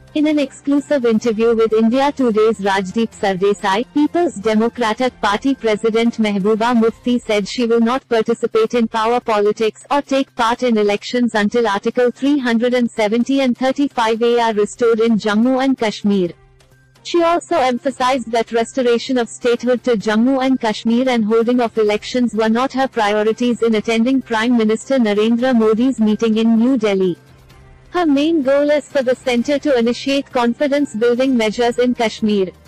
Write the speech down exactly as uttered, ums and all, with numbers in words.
In an exclusive interview with India Today's Rajdeep Sardesai, People's Democratic Party President Mehbooba Mufti said she will not participate in power politics or take part in elections until Article three seventy and thirty-five A are restored in Jammu and Kashmir. She also emphasized that restoration of statehood to Jammu and Kashmir and holding of elections were not her priorities in attending Prime Minister Narendra Modi's meeting in New Delhi. Her main goal is for the centre to initiate confidence-building measures in Kashmir.